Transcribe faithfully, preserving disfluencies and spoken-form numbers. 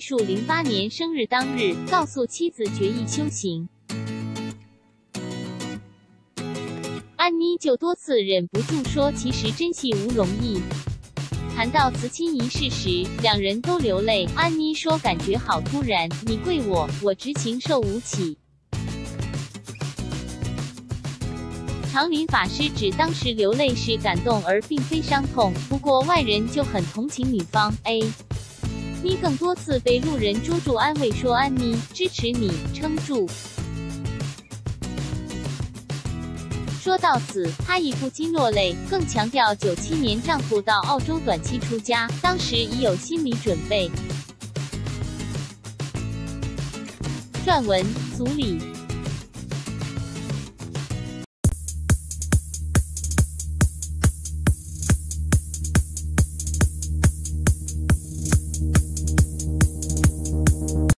树零八年生日当日，告诉妻子决意修行。安妮就多次忍不住说，其实真系无容易。谈到辞亲仪式时，两人都流泪。安妮说，感觉好突然，你跪我，我直情受无起。长林法师指当时流泪是感动而并非伤痛，不过外人就很同情女方。A 妮更多次被路人捉住安慰说，安妮支持你，撑住。说到此，她已不禁落泪，更强调九七年丈夫到澳洲短期出家，当时已有心理准备。撰文：祖理。